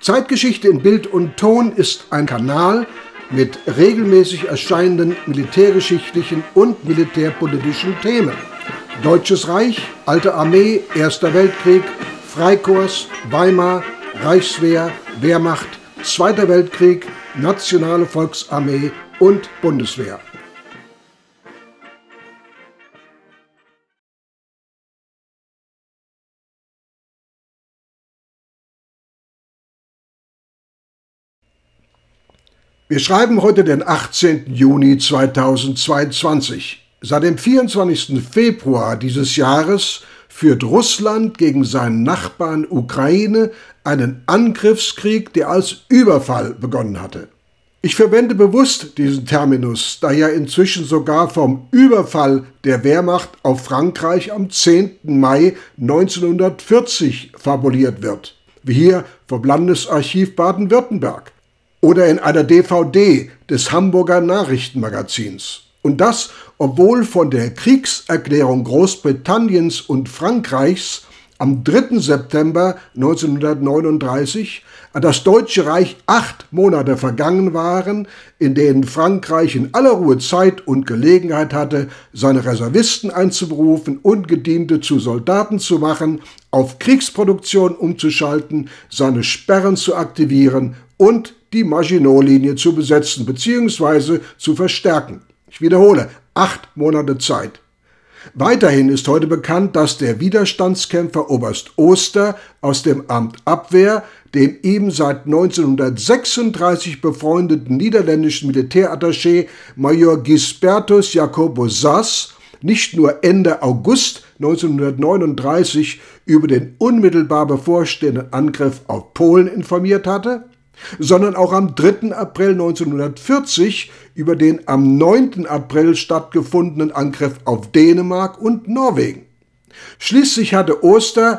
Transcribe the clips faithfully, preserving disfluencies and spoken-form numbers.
Zeitgeschichte in Bild und Ton ist ein Kanal mit regelmäßig erscheinenden militärgeschichtlichen und militärpolitischen Themen. Deutsches Reich, Alte Armee, Erster Weltkrieg, Freikorps, Weimar, Reichswehr, Wehrmacht, Zweiter Weltkrieg, Nationale Volksarmee und Bundeswehr. Wir schreiben heute den achtzehnten Juni zweitausendzweiundzwanzig. Seit dem vierundzwanzigsten Februar dieses Jahres führt Russland gegen seinen Nachbarn Ukraine einen Angriffskrieg, der als Überfall begonnen hatte. Ich verwende bewusst diesen Terminus, da ja inzwischen sogar vom Überfall der Wehrmacht auf Frankreich am zehnten Mai neunzehnhundertvierzig fabuliert wird, wie hier vom Landesarchiv Baden-Württemberg. Oder in einer D V D des Hamburger Nachrichtenmagazins. Und das, obwohl von der Kriegserklärung Großbritanniens und Frankreichs am dritten September neunzehnhundertneununddreißig an das Deutsche Reich acht Monate vergangen waren, in denen Frankreich in aller Ruhe Zeit und Gelegenheit hatte, seine Reservisten einzuberufen und Gediente zu Soldaten zu machen, auf Kriegsproduktion umzuschalten, seine Sperren zu aktivieren und die Maginot-Linie zu besetzen bzw. zu verstärken. Ich wiederhole, acht Monate Zeit. Weiterhin ist heute bekannt, dass der Widerstandskämpfer Oberst Oster aus dem Amt Abwehr dem ihm seit neunzehnhundertsechsunddreißig befreundeten niederländischen Militärattaché Major Gisbertus Jacobus Sas nicht nur Ende August neunzehnhundertneununddreißig über den unmittelbar bevorstehenden Angriff auf Polen informiert hatte, sondern auch am dritten April neunzehnhundertvierzig über den am neunten April stattgefundenen Angriff auf Dänemark und Norwegen. Schließlich hatte Oster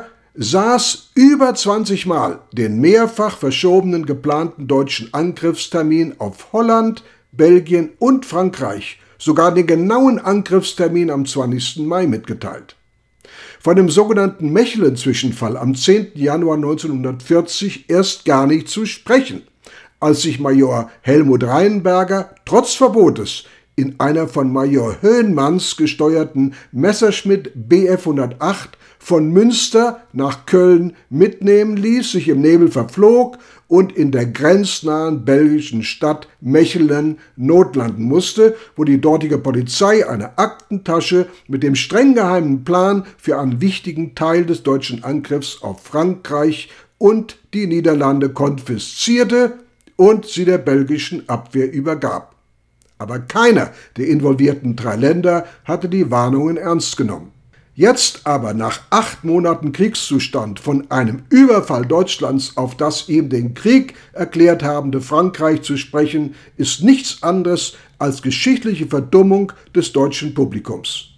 Sas über zwanzig Mal den mehrfach verschobenen geplanten deutschen Angriffstermin auf Holland, Belgien und Frankreich, sogar den genauen Angriffstermin am zwanzigsten Mai mitgeteilt. Von dem sogenannten Mechelen-Zwischenfall am zehnten Januar neunzehnhundertvierzig erst gar nicht zu sprechen, als sich Major Helmut Rheinberger trotz Verbotes in einer von Major Höhnmanns gesteuerten Messerschmitt B F hundertacht von Münster nach Köln mitnehmen ließ, sich im Nebel verflog und in der grenznahen belgischen Stadt Mechelen notlanden musste, wo die dortige Polizei eine Aktentasche mit dem streng geheimen Plan für einen wichtigen Teil des deutschen Angriffs auf Frankreich und die Niederlande konfiszierte und sie der belgischen Abwehr übergab. Aber keiner der involvierten drei Länder hatte die Warnungen ernst genommen. Jetzt aber, nach acht Monaten Kriegszustand, von einem Überfall Deutschlands auf das ihm den Krieg erklärt habende Frankreich zu sprechen, ist nichts anderes als geschichtliche Verdummung des deutschen Publikums.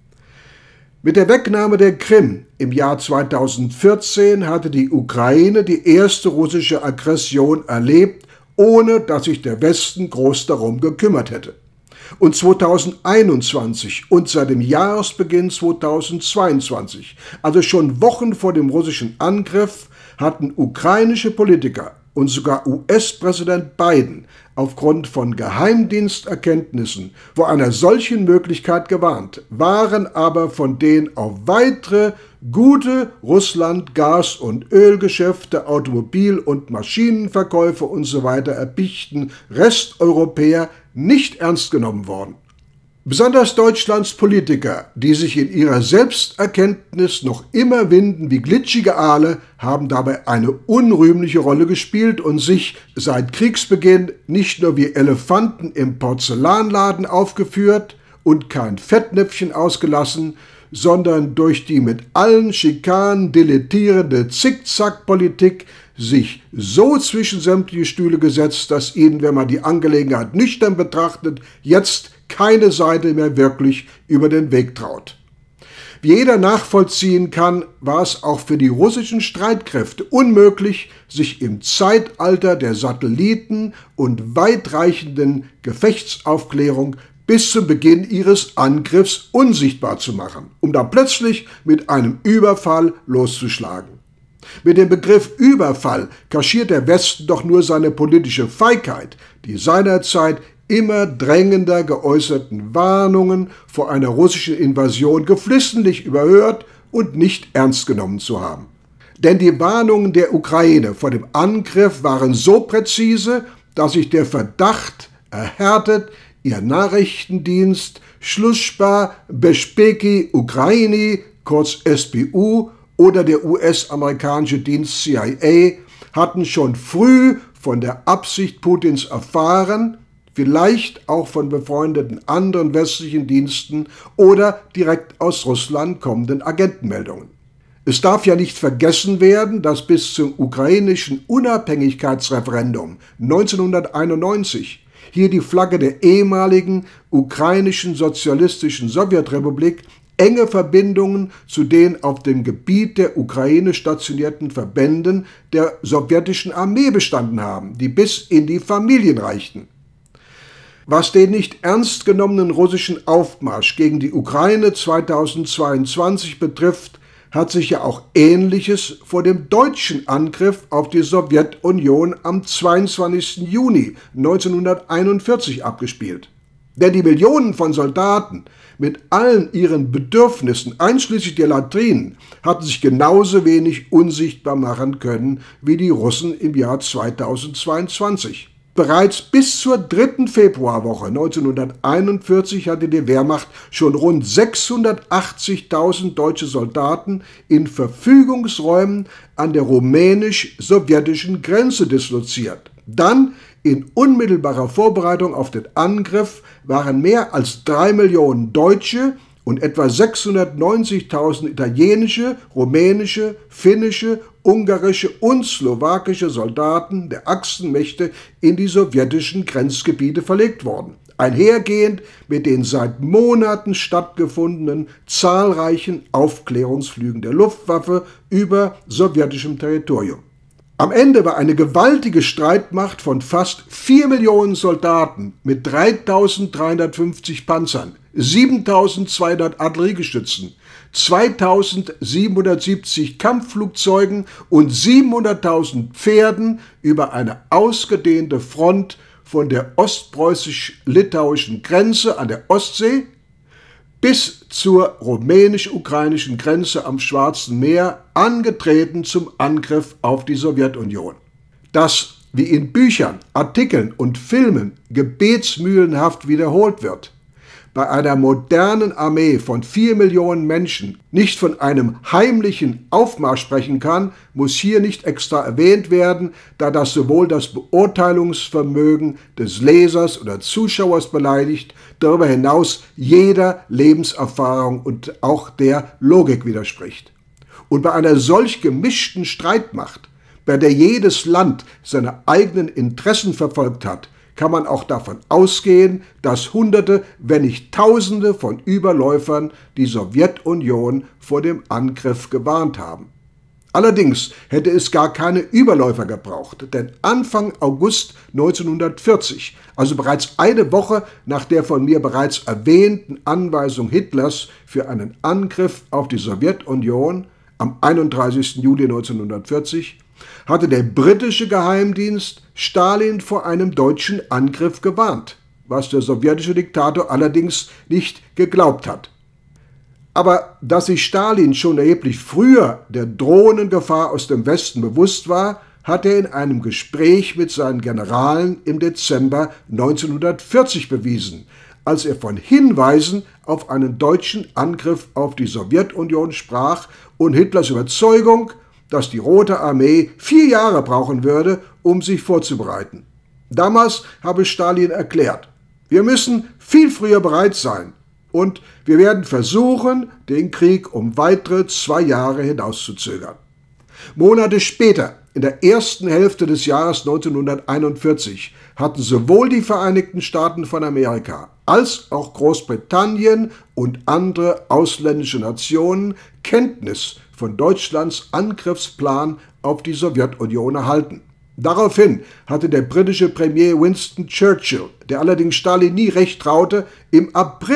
Mit der Wegnahme der Krim im Jahr zweitausendvierzehn hatte die Ukraine die erste russische Aggression erlebt, ohne dass sich der Westen groß darum gekümmert hätte. Und zweitausendeinundzwanzig und seit dem Jahresbeginn zweitausendzweiundzwanzig, also schon Wochen vor dem russischen Angriff, hatten ukrainische Politiker und sogar U S-Präsident Biden aufgrund von Geheimdiensterkenntnissen vor einer solchen Möglichkeit gewarnt, waren aber von den auf weitere gute Russland-, Gas- und Ölgeschäfte, Automobil- und Maschinenverkäufe usw. erpichten Resteuropäer nicht ernst genommen worden. Besonders Deutschlands Politiker, die sich in ihrer Selbsterkenntnis noch immer winden wie glitschige Aale, haben dabei eine unrühmliche Rolle gespielt und sich seit Kriegsbeginn nicht nur wie Elefanten im Porzellanladen aufgeführt und kein Fettnäpfchen ausgelassen, sondern durch die mit allen Schikanen dilettierende Zickzack-Politik sich so zwischen sämtliche Stühle gesetzt, dass ihnen, wenn man die Angelegenheit nüchtern betrachtet, jetzt keine Seite mehr wirklich über den Weg traut. Wie jeder nachvollziehen kann, war es auch für die russischen Streitkräfte unmöglich, sich im Zeitalter der Satelliten und weitreichenden Gefechtsaufklärung bis zum Beginn ihres Angriffs unsichtbar zu machen, um dann plötzlich mit einem Überfall loszuschlagen. Mit dem Begriff Überfall kaschiert der Westen doch nur seine politische Feigheit, die seinerzeit immer drängender geäußerten Warnungen vor einer russischen Invasion geflissentlich überhört und nicht ernst genommen zu haben. Denn die Warnungen der Ukraine vor dem Angriff waren so präzise, dass sich der Verdacht erhärtet, ihr Nachrichtendienst Služba bezpeki Ukrainy, kurz S B U, oder der U S-amerikanische Dienst C I A hatten schon früh von der Absicht Putins erfahren, vielleicht auch von befreundeten anderen westlichen Diensten oder direkt aus Russland kommenden Agentenmeldungen. Es darf ja nicht vergessen werden, dass bis zum ukrainischen Unabhängigkeitsreferendum neunzehnhunderteinundneunzig hier die Flagge der ehemaligen ukrainischen sozialistischen Sowjetrepublik enge Verbindungen zu den auf dem Gebiet der Ukraine stationierten Verbänden der sowjetischen Armee bestanden haben, die bis in die Familien reichten. Was den nicht ernst genommenen russischen Aufmarsch gegen die Ukraine zweitausendzweiundzwanzig betrifft, hat sich ja auch Ähnliches vor dem deutschen Angriff auf die Sowjetunion am zweiundzwanzigsten Juni neunzehnhunderteinundvierzig abgespielt. Denn die Millionen von Soldaten mit allen ihren Bedürfnissen, einschließlich der Latrinen, hatten sich genauso wenig unsichtbar machen können wie die Russen im Jahr zweitausendzweiundzwanzig. Bereits bis zur dritten Februarwoche neunzehnhunderteinundvierzig hatte die Wehrmacht schon rund sechshundertachtzigtausend deutsche Soldaten in Verfügungsräumen an der rumänisch-sowjetischen Grenze disloziert. Dann, in unmittelbarer Vorbereitung auf den Angriff, waren mehr als drei Millionen Deutsche und etwa sechshundertneunzigtausend italienische, rumänische, finnische, ungarische und slowakische Soldaten der Achsenmächte in die sowjetischen Grenzgebiete verlegt worden, einhergehend mit den seit Monaten stattgefundenen zahlreichen Aufklärungsflügen der Luftwaffe über sowjetischem Territorium. Am Ende war eine gewaltige Streitmacht von fast vier Millionen Soldaten mit dreitausenddreihundertfünfzig Panzern, siebentausendzweihundert Artilleriegeschützen, zweitausendsiebenhundertsiebzig Kampfflugzeugen und siebenhunderttausend Pferden über eine ausgedehnte Front von der ostpreußisch-litauischen Grenze an der Ostsee bis zur rumänisch-ukrainischen Grenze am Schwarzen Meer angetreten zum Angriff auf die Sowjetunion. Das, wie in Büchern, Artikeln und Filmen gebetsmühlenhaft wiederholt wird, bei einer modernen Armee von vier Millionen Menschen nicht von einem heimlichen Aufmarsch sprechen kann, muss hier nicht extra erwähnt werden, da das sowohl das Beurteilungsvermögen des Lesers oder Zuschauers beleidigt, darüber hinaus jeder Lebenserfahrung und auch der Logik widerspricht. Und bei einer solch gemischten Streitmacht, bei der jedes Land seine eigenen Interessen verfolgt hat, kann man auch davon ausgehen, dass Hunderte, wenn nicht Tausende von Überläufern die Sowjetunion vor dem Angriff gewarnt haben. Allerdings hätte es gar keine Überläufer gebraucht, denn Anfang August neunzehnhundertvierzig, also bereits eine Woche nach der von mir bereits erwähnten Anweisung Hitlers für einen Angriff auf die Sowjetunion am einunddreißigsten Juli neunzehnhundertvierzig, hatte der britische Geheimdienst Stalin vor einem deutschen Angriff gewarnt, was der sowjetische Diktator allerdings nicht geglaubt hat. Aber dass sich Stalin schon erheblich früher der drohenden Gefahr aus dem Westen bewusst war, hat er in einem Gespräch mit seinen Generalen im Dezember neunzehnhundertvierzig bewiesen, als er von Hinweisen auf einen deutschen Angriff auf die Sowjetunion sprach und Hitlers Überzeugung, dass die Rote Armee vier Jahre brauchen würde, um sich vorzubereiten. Damals habe Stalin erklärt, wir müssen viel früher bereit sein und wir werden versuchen, den Krieg um weitere zwei Jahre hinauszuzögern. Monate später, in der ersten Hälfte des Jahres neunzehnhunderteinundvierzig, hatten sowohl die Vereinigten Staaten von Amerika als auch Großbritannien und andere ausländische Nationen Kenntnis von Deutschlands Angriffsplan auf die Sowjetunion erhalten. Daraufhin hatte der britische Premier Winston Churchill, der allerdings Stalin nie recht traute, im April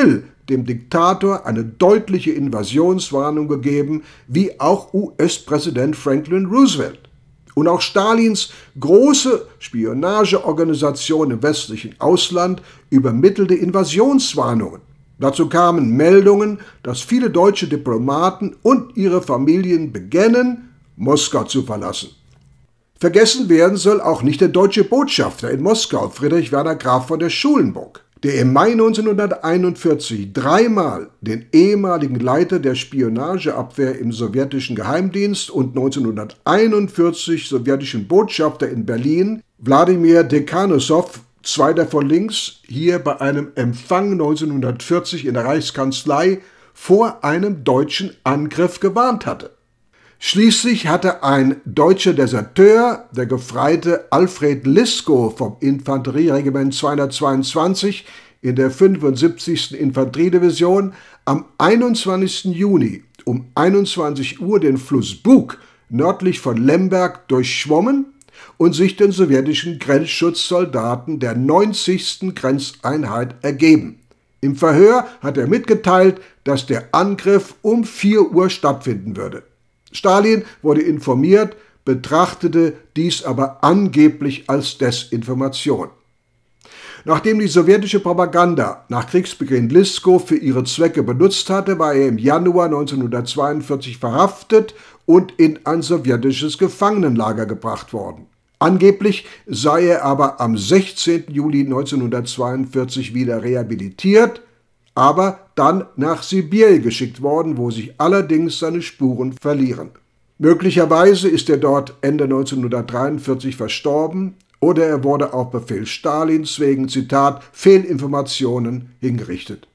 dem Diktator eine deutliche Invasionswarnung gegeben, wie auch U S-Präsident Franklin Roosevelt. Und auch Stalins große Spionageorganisation im westlichen Ausland übermittelte Invasionswarnungen. Dazu kamen Meldungen, dass viele deutsche Diplomaten und ihre Familien begännen, Moskau zu verlassen. Vergessen werden soll auch nicht der deutsche Botschafter in Moskau, Friedrich Werner Graf von der Schulenburg, der im Mai neunzehnhunderteinundvierzig dreimal den ehemaligen Leiter der Spionageabwehr im sowjetischen Geheimdienst und neunzehnhunderteinundvierzig sowjetischen Botschafter in Berlin, Wladimir Dekanosow, zweiter von links, hier bei einem Empfang neunzehnhundertvierzig in der Reichskanzlei vor einem deutschen Angriff gewarnt hatte. Schließlich hatte ein deutscher Deserteur, der Gefreite Alfred Liskow vom Infanterieregiment zweihundertzweiundzwanzig in der fünfundsiebzigsten Infanteriedivision, am einundzwanzigsten Juni um einundzwanzig Uhr den Fluss Bug nördlich von Lemberg durchschwommen und sich den sowjetischen Grenzschutzsoldaten der neunzigsten Grenzeinheit ergeben. Im Verhör hat er mitgeteilt, dass der Angriff um vier Uhr stattfinden würde. Stalin wurde informiert, betrachtete dies aber angeblich als Desinformation. Nachdem die sowjetische Propaganda nach Kriegsbeginn Liskow für ihre Zwecke benutzt hatte, war er im Januar neunzehnhundertzweiundvierzig verhaftet und in ein sowjetisches Gefangenenlager gebracht worden. Angeblich sei er aber am sechzehnten Juli neunzehnhundertzweiundvierzig wieder rehabilitiert, aber dann nach Sibirien geschickt worden, wo sich allerdings seine Spuren verlieren. Möglicherweise ist er dort Ende neunzehnhundertdreiundvierzig verstorben oder er wurde auf Befehl Stalins wegen, Zitat, Fehlinformationen hingerichtet.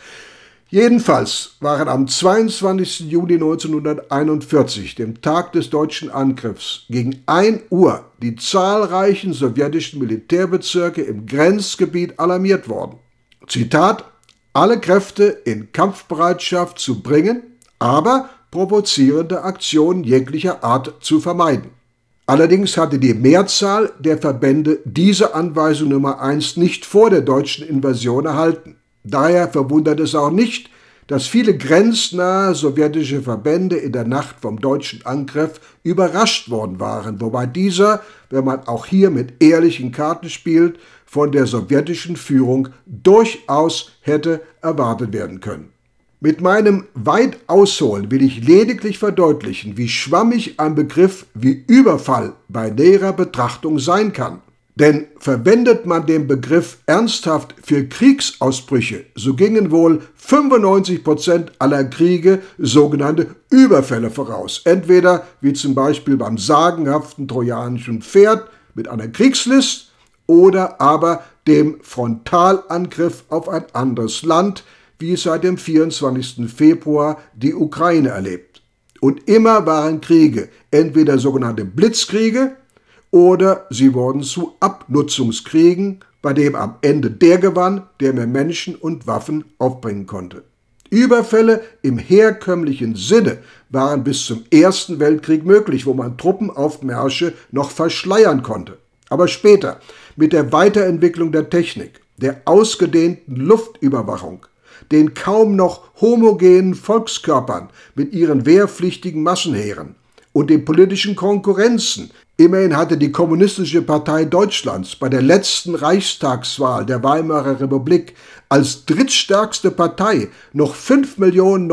Jedenfalls waren am zweiundzwanzigsten Juli neunzehnhunderteinundvierzig, dem Tag des deutschen Angriffs, gegen ein Uhr die zahlreichen sowjetischen Militärbezirke im Grenzgebiet alarmiert worden. Zitat, alle Kräfte in Kampfbereitschaft zu bringen, aber provozierende Aktionen jeglicher Art zu vermeiden. Allerdings hatte die Mehrzahl der Verbände diese Anweisung Nummer eins nicht vor der deutschen Invasion erhalten. Daher verwundert es auch nicht, dass viele grenznahe sowjetische Verbände in der Nacht vom deutschen Angriff überrascht worden waren, wobei dieser, wenn man auch hier mit ehrlichen Karten spielt, von der sowjetischen Führung durchaus hätte erwartet werden können. Mit meinem weit Ausholen will ich lediglich verdeutlichen, wie schwammig ein Begriff wie Überfall bei näherer Betrachtung sein kann. Denn verwendet man den Begriff ernsthaft für Kriegsausbrüche, so gingen wohl fünfundneunzig Prozent aller Kriege sogenannte Überfälle voraus. Entweder wie zum Beispiel beim sagenhaften trojanischen Pferd mit einer Kriegslist oder aber dem Frontalangriff auf ein anderes Land, wie es seit dem vierundzwanzigsten Februar die Ukraine erlebt. Und immer waren Kriege entweder sogenannte Blitzkriege oder sie wurden zu Abnutzungskriegen, bei dem am Ende der gewann, der mehr Menschen und Waffen aufbringen konnte. Überfälle im herkömmlichen Sinne waren bis zum Ersten Weltkrieg möglich, wo man Truppenaufmärsche noch verschleiern konnte. Aber später, mit der Weiterentwicklung der Technik, der ausgedehnten Luftüberwachung, den kaum noch homogenen Volkskörpern mit ihren wehrpflichtigen Massenheeren und den politischen Konkurrenzen. Immerhin hatte die Kommunistische Partei Deutschlands bei der letzten Reichstagswahl der Weimarer Republik als drittstärkste Partei noch fünf Millionen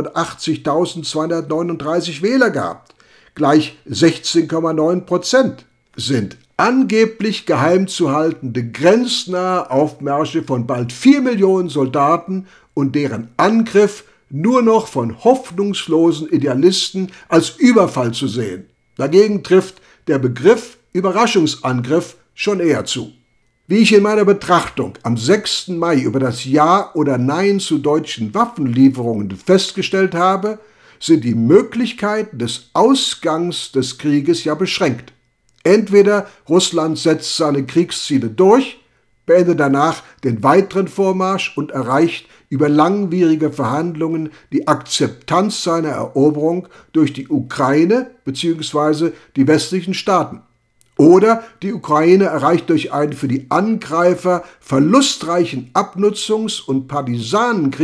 neunhundertachtzigtausendzweihundertneununddreißig Wähler gehabt, gleich sechzehn Komma neun Prozent, sind angeblich geheim zu haltende grenznahe Aufmärsche von bald vier Millionen Soldaten und deren Angriff nur noch von hoffnungslosen Idealisten als Überfall zu sehen. Dagegen trifft der Begriff Überraschungsangriff schon eher zu. Wie ich in meiner Betrachtung am sechsten Mai über das Ja oder Nein zu deutschen Waffenlieferungen festgestellt habe, sind die Möglichkeiten des Ausgangs des Krieges ja beschränkt. Entweder Russland setzt seine Kriegsziele durch, beendet danach den weiteren Vormarsch und erreicht über langwierige Verhandlungen die Akzeptanz seiner Eroberung durch die Ukraine bzw. die westlichen Staaten. Oder die Ukraine erreicht durch einen für die Angreifer verlustreichen Abnutzungs- und Partisanenkrieg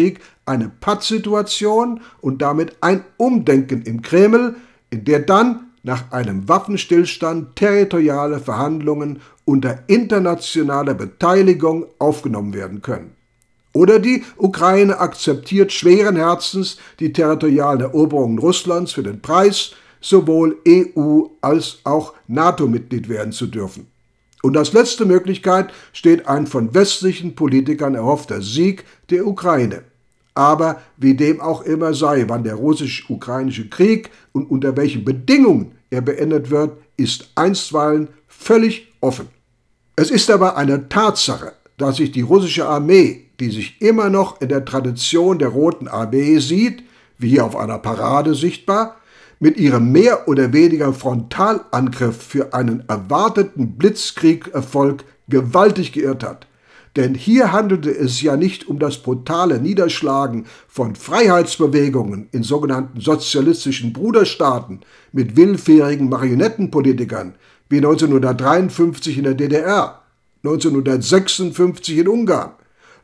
eine Pattsituation und damit ein Umdenken im Kreml, in der dann nach einem Waffenstillstand territoriale Verhandlungen unter internationaler Beteiligung aufgenommen werden können. Oder die Ukraine akzeptiert schweren Herzens die territorialen Eroberungen Russlands für den Preis, sowohl E U- als auch NATO-Mitglied werden zu dürfen. Und als letzte Möglichkeit steht ein von westlichen Politikern erhoffter Sieg der Ukraine. Aber wie dem auch immer sei, wann der russisch-ukrainische Krieg und unter welchen Bedingungen er beendet wird, ist einstweilen völlig offen. Es ist aber eine Tatsache, dass sich die russische Armee, die sich immer noch in der Tradition der Roten Armee sieht, wie hier auf einer Parade sichtbar, mit ihrem mehr oder weniger Frontalangriff für einen erwarteten Blitzkriegerfolg gewaltig geirrt hat. Denn hier handelte es ja nicht um das brutale Niederschlagen von Freiheitsbewegungen in sogenannten sozialistischen Bruderstaaten mit willfährigen Marionettenpolitikern wie neunzehnhundertdreiundfünfzig in der D D R, neunzehnhundertsechsundfünfzig in Ungarn,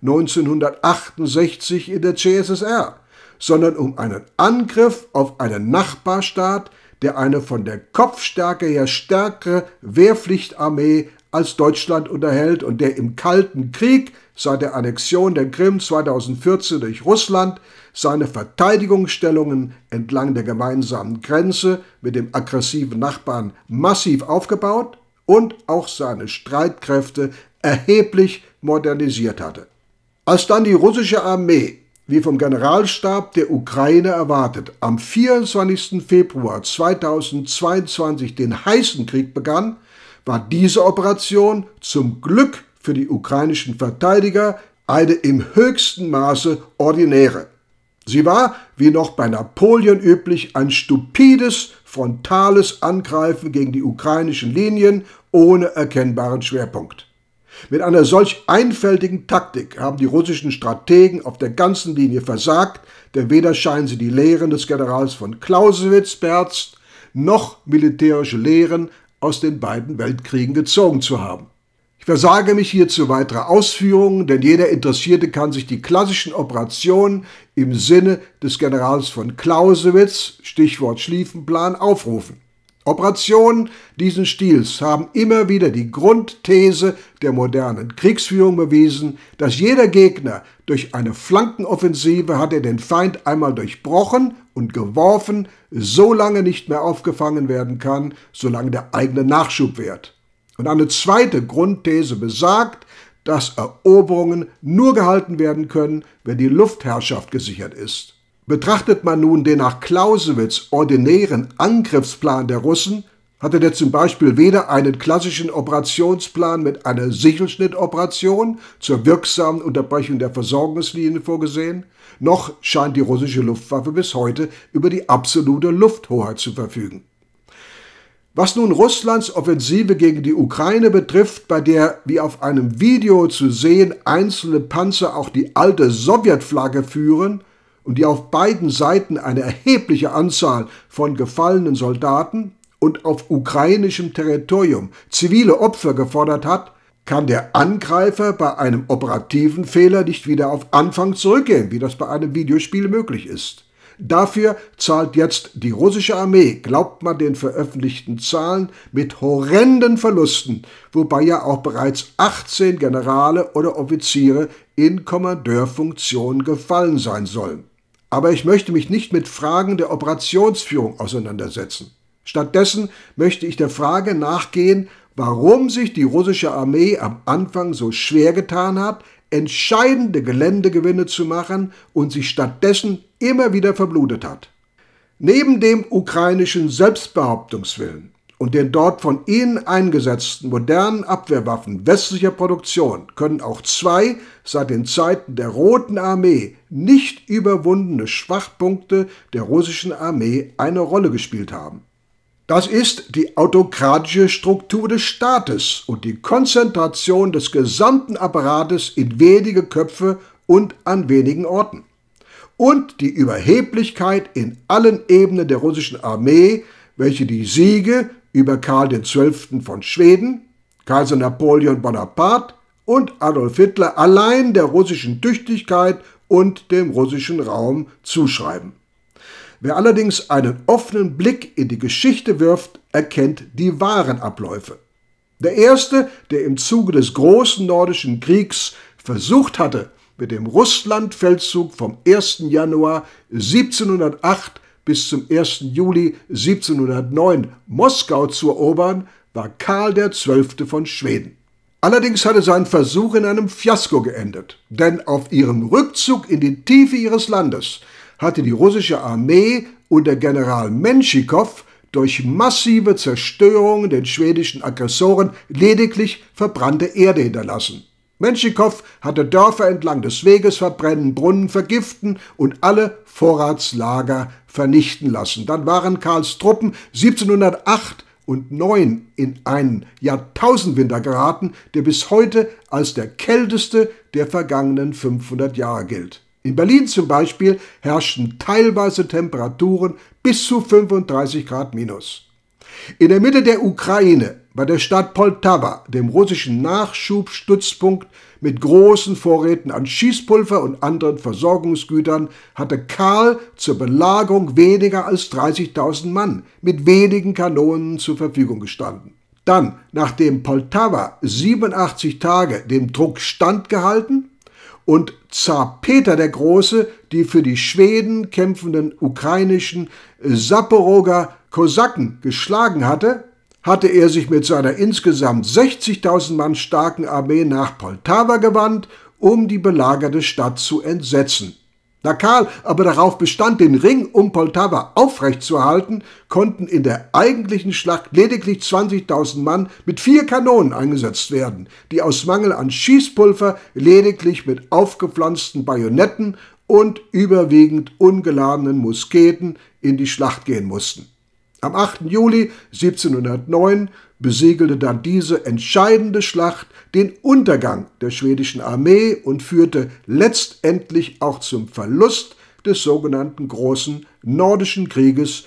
neunzehnhundertachtundsechzig in der C S S R, sondern um einen Angriff auf einen Nachbarstaat, der eine von der Kopfstärke her stärkere Wehrpflichtarmee als Deutschland unterhält und der im Kalten Krieg seit der Annexion der Krim zweitausendvierzehn durch Russland seine Verteidigungsstellungen entlang der gemeinsamen Grenze mit dem aggressiven Nachbarn massiv aufgebaut und auch seine Streitkräfte erheblich modernisiert hatte. Als dann die russische Armee, wie vom Generalstab der Ukraine erwartet, am vierundzwanzigsten Februar zweitausendzweiundzwanzig den heißen Krieg begann, war diese Operation zum Glück für die ukrainischen Verteidiger eine im höchsten Maße ordinäre. Sie war, wie noch bei Napoleon üblich, ein stupides, frontales Angreifen gegen die ukrainischen Linien ohne erkennbaren Schwerpunkt. Mit einer solch einfältigen Taktik haben die russischen Strategen auf der ganzen Linie versagt, denn weder scheinen sie die Lehren des Generals von Clausewitz beherzt, noch militärische Lehren aus den beiden Weltkriegen gezogen zu haben. Ich versage mich hier zu weiterer Ausführungen, denn jeder Interessierte kann sich die klassischen Operationen im Sinne des Generals von Clausewitz, Stichwort Schlieffenplan, aufrufen. Operationen diesen Stils haben immer wieder die Grundthese der modernen Kriegsführung bewiesen, dass jeder Gegner durch eine Flankenoffensive hat er den Feind einmal durchbrochen und geworfen, so lange nicht mehr aufgefangen werden kann, solange der eigene Nachschub währt. Und eine zweite Grundthese besagt, dass Eroberungen nur gehalten werden können, wenn die Luftherrschaft gesichert ist. Betrachtet man nun den nach Clausewitz ordinären Angriffsplan der Russen, hatte der zum Beispiel weder einen klassischen Operationsplan mit einer Sichelschnittoperation zur wirksamen Unterbrechung der Versorgungslinien vorgesehen, noch scheint die russische Luftwaffe bis heute über die absolute Lufthoheit zu verfügen. Was nun Russlands Offensive gegen die Ukraine betrifft, bei der, wie auf einem Video zu sehen, einzelne Panzer auch die alte Sowjetflagge führen und die auf beiden Seiten eine erhebliche Anzahl von gefallenen Soldaten und auf ukrainischem Territorium zivile Opfer gefordert hat, kann der Angreifer bei einem operativen Fehler nicht wieder auf Anfang zurückgehen, wie das bei einem Videospiel möglich ist. Dafür zahlt jetzt die russische Armee, glaubt man den veröffentlichten Zahlen, mit horrenden Verlusten, wobei ja auch bereits achtzehn Generale oder Offiziere in Kommandeurfunktion gefallen sein sollen. Aber ich möchte mich nicht mit Fragen der Operationsführung auseinandersetzen. Stattdessen möchte ich der Frage nachgehen, warum sich die russische Armee am Anfang so schwer getan hat, entscheidende Geländegewinne zu machen und sich stattdessen immer wieder verblutet hat. Neben dem ukrainischen Selbstbehauptungswillen und den dort von ihnen eingesetzten modernen Abwehrwaffen westlicher Produktion können auch zwei seit den Zeiten der Roten Armee nicht überwundene Schwachpunkte der russischen Armee eine Rolle gespielt haben. Das ist die autokratische Struktur des Staates und die Konzentration des gesamten Apparates in wenige Köpfe und an wenigen Orten. Und die Überheblichkeit in allen Ebenen der russischen Armee, welche die Siege über Karl der Zwölfte von Schweden, Kaiser Napoleon Bonaparte und Adolf Hitler allein der russischen Tüchtigkeit und dem russischen Raum zuschreiben. Wer allerdings einen offenen Blick in die Geschichte wirft, erkennt die wahren Abläufe. Der erste, der im Zuge des großen Nordischen Kriegs versucht hatte, mit dem Russlandfeldzug vom ersten Januar siebzehnhundertacht bis zum ersten Juli siebzehnhundertneun Moskau zu erobern, war Karl der Zwölfte von Schweden. Allerdings hatte sein Versuch in einem Fiasko geendet, denn auf ihrem Rückzug in die Tiefe ihres Landes hatte die russische Armee unter General Menschikow durch massive Zerstörungen den schwedischen Aggressoren lediglich verbrannte Erde hinterlassen. Menschikow hatte Dörfer entlang des Weges verbrennen, Brunnen vergiften und alle Vorratslager vernichten lassen. Dann waren Karls Truppen siebzehnhundertacht und neun in einen Jahrtausendwinter geraten, der bis heute als der kälteste der vergangenen fünfhundert Jahre gilt. In Berlin zum Beispiel herrschten teilweise Temperaturen bis zu fünfunddreißig Grad minus. In der Mitte der Ukraine, bei der Stadt Poltawa, dem russischen Nachschubstützpunkt mit großen Vorräten an Schießpulver und anderen Versorgungsgütern, hatte Karl zur Belagerung weniger als dreißigtausend Mann mit wenigen Kanonen zur Verfügung gestanden. Dann, nachdem Poltawa siebenundachtzig Tage dem Druck standgehalten und Zar Peter der Große die für die Schweden kämpfenden ukrainischen Saporoger Kosaken geschlagen hatte, hatte er sich mit seiner insgesamt sechzigtausend Mann starken Armee nach Poltawa gewandt, um die belagerte Stadt zu entsetzen. Da Karl aber darauf bestand, den Ring um Poltawa aufrechtzuerhalten, konnten in der eigentlichen Schlacht lediglich zwanzigtausend Mann mit vier Kanonen eingesetzt werden, die aus Mangel an Schießpulver lediglich mit aufgepflanzten Bajonetten und überwiegend ungeladenen Musketen in die Schlacht gehen mussten. Am achten Juli siebzehnhundertneun besiegelte dann diese entscheidende Schlacht den Untergang der schwedischen Armee und führte letztendlich auch zum Verlust des sogenannten Großen Nordischen Krieges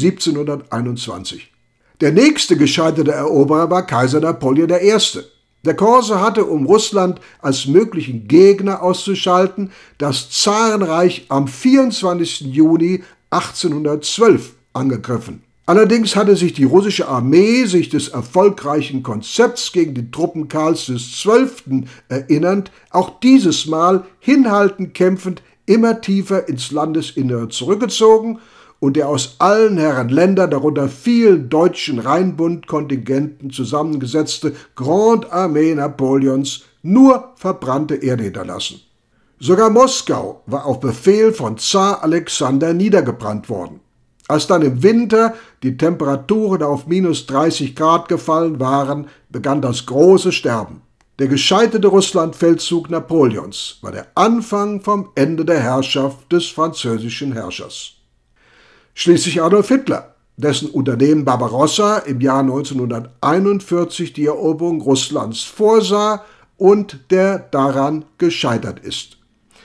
siebzehnhunderteinundzwanzig. Der nächste gescheiterte Eroberer war Kaiser Napoleon der Erste. Der Korse hatte, um Russland als möglichen Gegner auszuschalten, das Zarenreich am vierundzwanzigsten Juni achtzehnhundertzwölf angegriffen. Allerdings hatte sich die russische Armee sich des erfolgreichen Konzepts gegen die Truppen Karls des Zwölften erinnernd, auch dieses Mal hinhaltend kämpfend immer tiefer ins Landesinnere zurückgezogen und der aus allen Herren Länder, darunter vielen deutschen Rheinbund-Kontingenten zusammengesetzte Grande Armee Napoleons nur verbrannte Erde hinterlassen. Sogar Moskau war auf Befehl von Zar Alexander niedergebrannt worden. Als dann im Winter die Temperaturen auf minus dreißig Grad gefallen waren, begann das große Sterben. Der gescheiterte Russlandfeldzug Napoleons war der Anfang vom Ende der Herrschaft des französischen Herrschers. Schließlich Adolf Hitler, dessen Unternehmen Barbarossa im Jahr neunzehnhunderteinundvierzig die Eroberung Russlands vorsah und der daran gescheitert ist.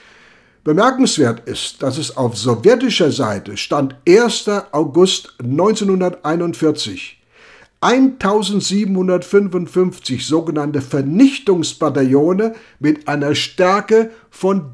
Bemerkenswert ist, dass es auf sowjetischer Seite Stand ersten August neunzehnhunderteinundvierzig eintausendsiebenhundertfünfundfünfzig sogenannte Vernichtungsbataillone mit einer Stärke von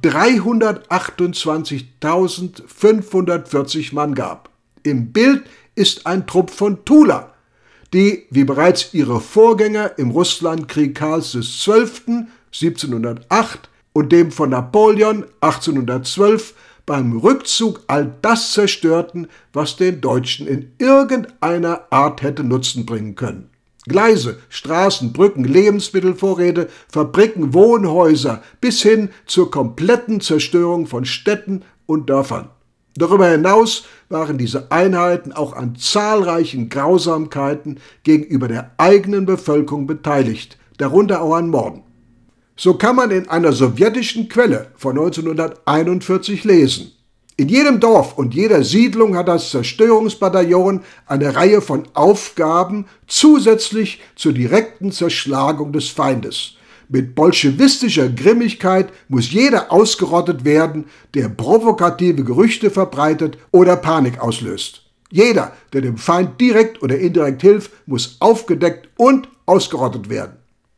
dreihundertachtundzwanzigtausendfünfhundertvierzig Mann gab. Im Bild ist ein Trupp von Tula, die, wie bereits ihre Vorgänger im Russlandkrieg Karls des Zwölften siebzehnhundertacht und dem von Napoleon achtzehnhundertzwölf beim Rückzug all das zerstörten, was den Deutschen in irgendeiner Art hätte Nutzen bringen können. Gleise, Straßen, Brücken, Lebensmittelvorräte, Fabriken, Wohnhäuser bis hin zur kompletten Zerstörung von Städten und Dörfern. Darüber hinaus waren diese Einheiten auch an zahlreichen Grausamkeiten gegenüber der eigenen Bevölkerung beteiligt, darunter auch an Morden. So kann man in einer sowjetischen Quelle von neunzehnhunderteinundvierzig lesen: In jedem Dorf und jeder Siedlung hat das Zerstörungsbataillon eine Reihe von Aufgaben zusätzlich zur direkten Zerschlagung des Feindes. Mit bolschewistischer Grimmigkeit muss jeder ausgerottet werden, der provokative Gerüchte verbreitet oder Panik auslöst. Jeder, der dem Feind direkt oder indirekt hilft, muss aufgedeckt und ausgerottet werden.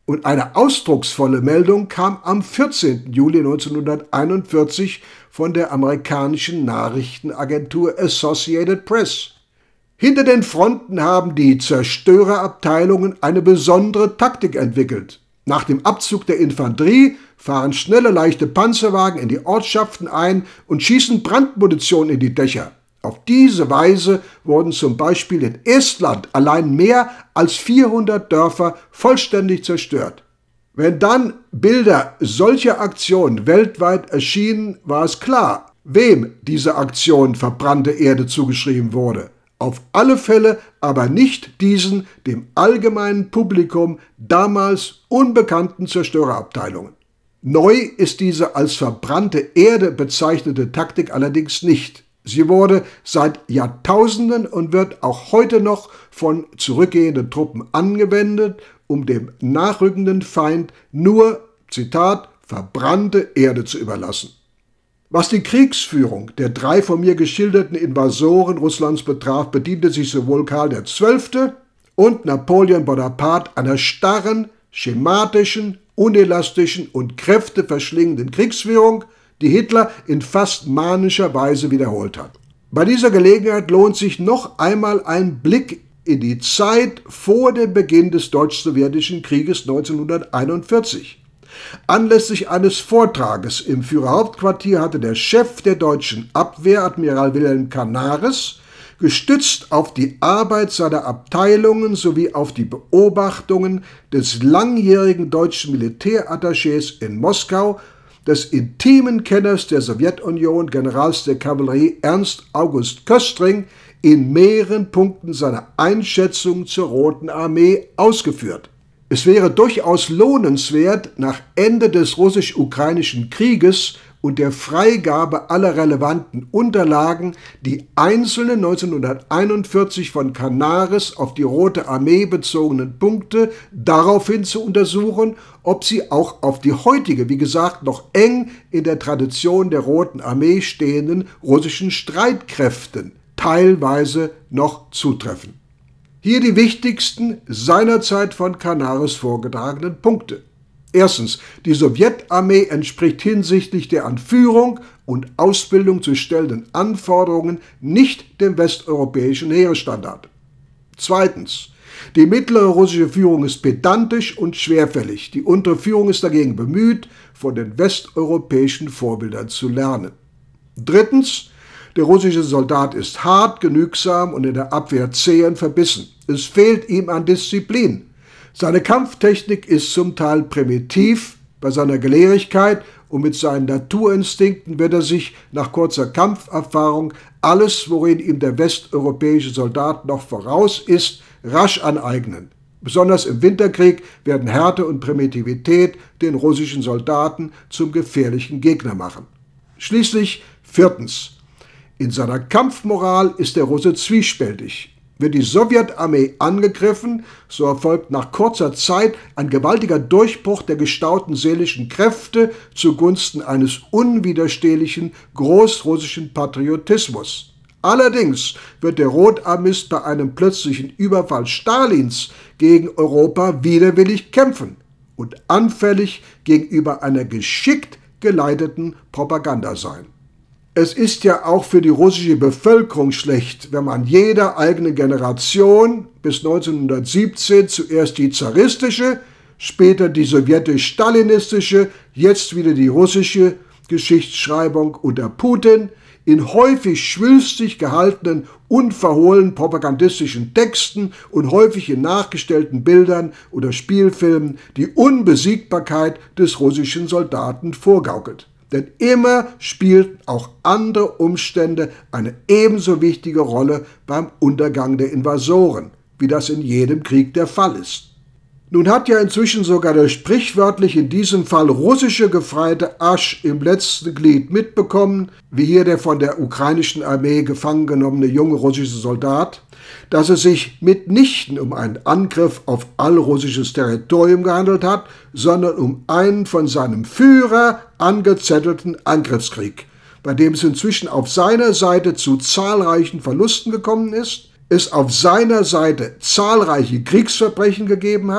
Und eine ausdrucksvolle Meldung kam am vierzehnten Juli neunzehnhunderteinundvierzig von der amerikanischen Nachrichtenagentur Associated Press. Hinter den Fronten haben die Zerstörerabteilungen eine besondere Taktik entwickelt. Nach dem Abzug der Infanterie fahren schnelle, leichte Panzerwagen in die Ortschaften ein und schießen Brandmunition in die Dächer. Auf diese Weise wurden zum Beispiel in Estland allein mehr als vierhundert Dörfer vollständig zerstört. Wenn dann Bilder solcher Aktionen weltweit erschienen, war es klar, wem diese Aktion verbrannte Erde zugeschrieben wurde. Auf alle Fälle aber nicht diesen dem allgemeinen Publikum damals unbekannten Zerstörerabteilungen. Neu ist diese als verbrannte Erde bezeichnete Taktik allerdings nicht. Sie wurde seit Jahrtausenden und wird auch heute noch von zurückgehenden Truppen angewendet, um dem nachrückenden Feind nur, Zitat, verbrannte Erde zu überlassen. Was die Kriegsführung der drei von mir geschilderten Invasoren Russlands betraf, bediente sich sowohl Karl der Zwölfte und Napoleon Bonaparte einer starren, schematischen, unelastischen und kräfteverschlingenden Kriegsführung, die Hitler in fast manischer Weise wiederholt hat. Bei dieser Gelegenheit lohnt sich noch einmal ein Blick in die Zeit vor dem Beginn des Deutsch-Sowjetischen Krieges neunzehnhunderteinundvierzig. Anlässlich eines Vortrages im Führerhauptquartier hatte der Chef der deutschen Abwehr, Admiral Wilhelm Canaris, gestützt auf die Arbeit seiner Abteilungen sowie auf die Beobachtungen des langjährigen deutschen Militärattachés in Moskau, des intimen Kenners der Sowjetunion, Generals der Kavallerie Ernst August Köstring, in mehreren Punkten seine Einschätzung zur Roten Armee ausgeführt. Es wäre durchaus lohnenswert, nach Ende des russisch-ukrainischen Krieges und der Freigabe aller relevanten Unterlagen die einzelnen neunzehnhunderteinundvierzig von Canaris auf die Rote Armee bezogenen Punkte daraufhin zu untersuchen, ob sie auch auf die heutige, wie gesagt, noch eng in der Tradition der Roten Armee stehenden russischen Streitkräften teilweise noch zutreffen. Hier die wichtigsten seinerzeit von Canaris vorgetragenen Punkte. Erstens, die Sowjetarmee entspricht hinsichtlich der an Führung und Ausbildung zu stellenden Anforderungen nicht dem westeuropäischen Heeresstandard. Zweitens, die mittlere russische Führung ist pedantisch und schwerfällig. Die untere Führung ist dagegen bemüht, von den westeuropäischen Vorbildern zu lernen. Drittens, der russische Soldat ist hart, genügsam und in der Abwehr zäh und verbissen. Es fehlt ihm an Disziplin. Seine Kampftechnik ist zum Teil primitiv, bei seiner Gelehrigkeit und mit seinen Naturinstinkten wird er sich nach kurzer Kampferfahrung alles, worin ihm der westeuropäische Soldat noch voraus ist, rasch aneignen. Besonders im Winterkrieg werden Härte und Primitivität den russischen Soldaten zum gefährlichen Gegner machen. Schließlich viertens. In seiner Kampfmoral ist der Russe zwiespältig. Wird die Sowjetarmee angegriffen, so erfolgt nach kurzer Zeit ein gewaltiger Durchbruch der gestauten seelischen Kräfte zugunsten eines unwiderstehlichen großrussischen Patriotismus. Allerdings wird der Rotarmist bei einem plötzlichen Überfall Stalins gegen Europa widerwillig kämpfen und anfällig gegenüber einer geschickt geleiteten Propaganda sein. Es ist ja auch für die russische Bevölkerung schlecht, wenn man jeder eigenen Generation bis neunzehnhundertsiebzehn zuerst die zaristische, später die sowjetisch-stalinistische, jetzt wieder die russische Geschichtsschreibung unter Putin in häufig schwülstig gehaltenen, unverhohlenen propagandistischen Texten und häufig in nachgestellten Bildern oder Spielfilmen die Unbesiegbarkeit des russischen Soldaten vorgaukelt. Denn immer spielten auch andere Umstände eine ebenso wichtige Rolle beim Untergang der Invasoren, wie das in jedem Krieg der Fall ist. Nun hat ja inzwischen sogar der sprichwörtlich in diesem Fall russische Gefreite Asch im letzten Glied mitbekommen, wie hier der von der ukrainischen Armee gefangen genommene junge russische Soldat, dass es sich mitnichten um einen Angriff auf allrussisches Territorium gehandelt hat, sondern um einen von seinem Führer angezettelten Angriffskrieg, bei dem es inzwischen auf seiner Seite zu zahlreichen Verlusten gekommen ist, es auf seiner Seite zahlreiche Kriegsverbrechen gegeben hat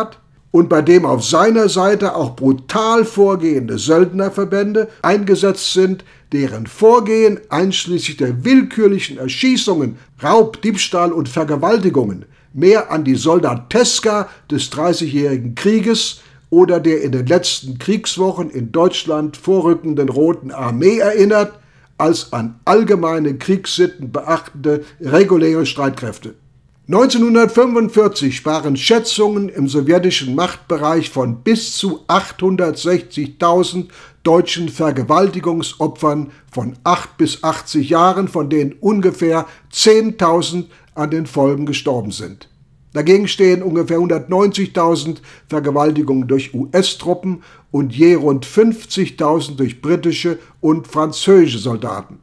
und bei dem auf seiner Seite auch brutal vorgehende Söldnerverbände eingesetzt sind, deren Vorgehen einschließlich der willkürlichen Erschießungen, Raub, Diebstahl und Vergewaltigungen mehr an die Soldateska des Dreißigjährigen Krieges oder der in den letzten Kriegswochen in Deutschland vorrückenden Roten Armee erinnert, als an allgemeine Kriegssitten beachtende reguläre Streitkräfte. neunzehnhundertfünfundvierzig waren Schätzungen im sowjetischen Machtbereich von bis zu achthundertsechzigtausend deutschen Vergewaltigungsopfern von acht bis achtzig Jahren, von denen ungefähr zehntausend an den Folgen gestorben sind. Dagegen stehen ungefähr hundertneunzigtausend Vergewaltigungen durch U S-Truppen und je rund fünfzigtausend durch britische und französische Soldaten.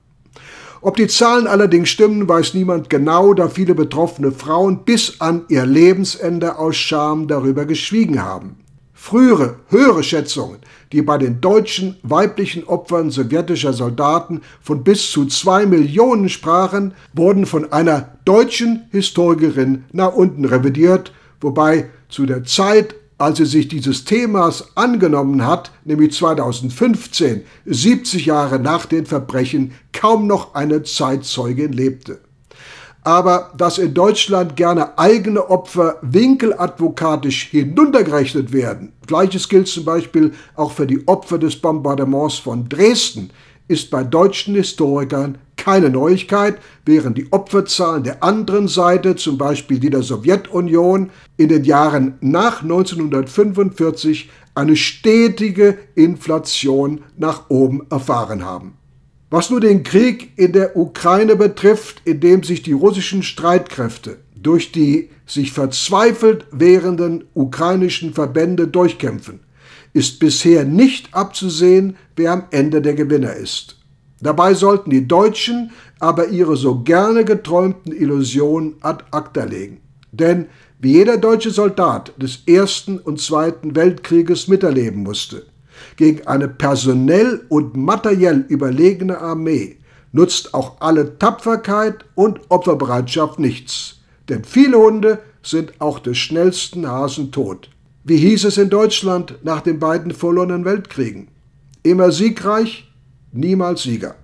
Ob die Zahlen allerdings stimmen, weiß niemand genau, da viele betroffene Frauen bis an ihr Lebensende aus Scham darüber geschwiegen haben. Frühere, höhere Schätzungen, die bei den deutschen weiblichen Opfern sowjetischer Soldaten von bis zu zwei Millionen sprachen, wurden von einer deutschen Historikerin nach unten revidiert, wobei zu der Zeit, als sie sich dieses Themas angenommen hat, nämlich zweitausendfünfzehn, siebzig Jahre nach den Verbrechen, kaum noch eine Zeitzeugin lebte. Aber dass in Deutschland gerne eigene Opfer winkeladvokatisch hinuntergerechnet werden, Gleiches gilt zum Beispiel auch für die Opfer des Bombardements von Dresden, ist bei deutschen Historikern keine Neuigkeit, während die Opferzahlen der anderen Seite, zum Beispiel die der Sowjetunion, in den Jahren nach neunzehnhundertfünfundvierzig eine stetige Inflation nach oben erfahren haben. Was nur den Krieg in der Ukraine betrifft, in dem sich die russischen Streitkräfte durch die sich verzweifelt wehrenden ukrainischen Verbände durchkämpfen, ist bisher nicht abzusehen, wer am Ende der Gewinner ist. Dabei sollten die Deutschen aber ihre so gerne geträumten Illusionen ad acta legen. Denn wie jeder deutsche Soldat des Ersten und Zweiten Weltkrieges miterleben musste, gegen eine personell und materiell überlegene Armee nutzt auch alle Tapferkeit und Opferbereitschaft nichts. Denn viele Hunde sind auch des schnellsten Hasen tot. Wie hieß es in Deutschland nach den beiden verlorenen Weltkriegen? Immer siegreich, niemals Sieger.